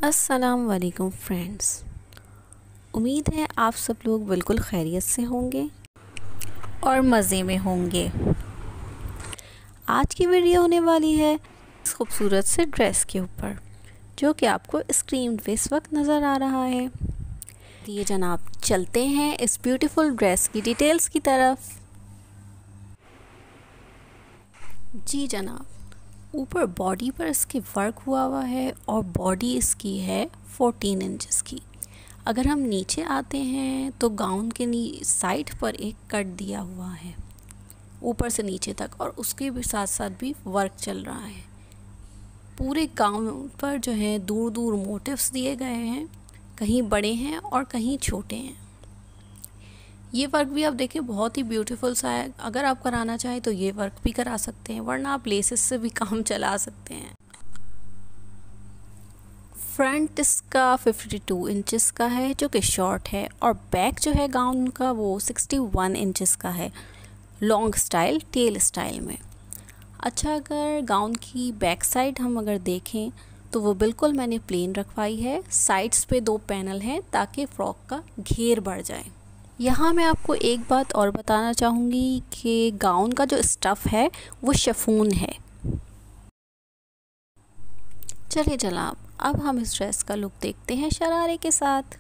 अस्सलाम वालेकुम फ्रेंड्स। उम्मीद है आप सब लोग बिल्कुल खैरियत से होंगे और मज़े में होंगे। आज की वीडियो होने वाली है इस खूबसूरत से ड्रेस के ऊपर जो कि आपको स्क्रीन पे इस वक्त नज़र आ रहा है। ये जनाब चलते हैं इस ब्यूटीफुल ड्रेस की डिटेल्स की तरफ। जी जनाब, ऊपर बॉडी पर इसके वर्क हुआ है और बॉडी इसकी है 14 इंचेस की। अगर हम नीचे आते हैं तो गाउन के साइड पर एक कट दिया हुआ है ऊपर से नीचे तक, और उसके भी साथ साथ भी वर्क चल रहा है। पूरे गाउन पर जो है दूर दूर मोटिव्स दिए गए हैं, कहीं बड़े हैं और कहीं छोटे हैं। ये वर्क भी आप देखिए बहुत ही ब्यूटीफुल सा है। अगर आप कराना चाहें तो ये वर्क भी करा सकते हैं, वरना आप लेसेस से भी काम चला सकते हैं। फ्रंट इसका 52 इंचेस का है जो कि शॉर्ट है, और बैक जो है गाउन का वो 61 इंचेस का है, लॉन्ग स्टाइल टेल स्टाइल में। अच्छा, अगर गाउन की बैक साइड हम अगर देखें तो वो बिल्कुल मैंने प्लेन रखवाई है। साइड्स पे 2 पैनल हैं ताकि फ्रॉक का घेर बढ़ जाए। यहाँ मैं आपको एक बात और बताना चाहूँगी कि गाउन का जो स्टफ़ है वो शिफॉन है। चलिए जनाब, अब हम इस ड्रेस का लुक देखते हैं शरारे के साथ।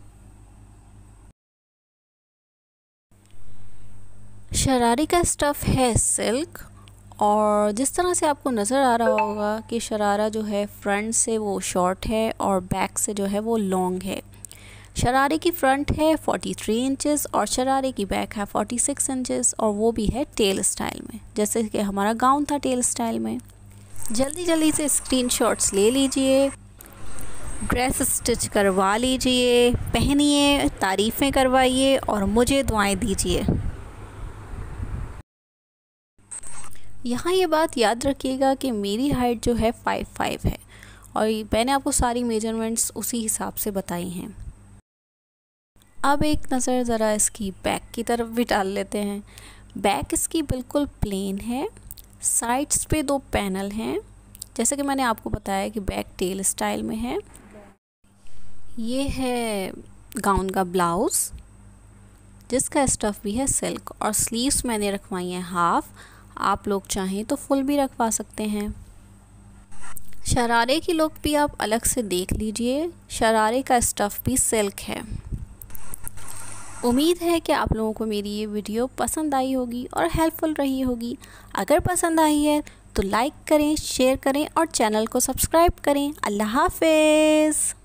शरारे का स्टफ़ है सिल्क, और जिस तरह से आपको नज़र आ रहा होगा कि शरारा जो है फ्रंट से वो शॉर्ट है और बैक से जो है वो लॉन्ग है। शरारे की फ्रंट है 43 इंचेस और शरारे की बैक है 46 इंचेस, और वो भी है टेल स्टाइल में, जैसे कि हमारा गाउन था टेल स्टाइल में। जल्दी जल्दी से स्क्रीनशॉट्स ले लीजिए, ड्रेस स्टिच करवा लीजिए, पहनिए, तारीफ़ें करवाइए और मुझे दुआएं दीजिए। यहाँ ये बात याद रखिएगा कि मेरी हाइट जो है 5'5" है, और मैंने आपको सारी मेजरमेंट्स उसी हिसाब से बताई हैं। अब एक नज़र ज़रा इसकी बैक की तरफ भी डाल लेते हैं। बैक इसकी बिल्कुल प्लेन है, साइड्स पे 2 पैनल हैं, जैसे कि मैंने आपको बताया कि बैक टेल स्टाइल में है। ये है गाउन का ब्लाउज़ जिसका स्टफ़ भी है सिल्क, और स्लीव्स मैंने रखवाई हैं हाफ। आप लोग चाहें तो फुल भी रखवा सकते हैं। शरारे की लुक भी आप अलग से देख लीजिए, शरारे का स्टफ़ भी सिल्क है। उम्मीद है कि आप लोगों को मेरी ये वीडियो पसंद आई होगी और हेल्पफुल रही होगी। अगर पसंद आई है तो लाइक करें, शेयर करें और चैनल को सब्सक्राइब करें। अल्लाह हाफ़िज़।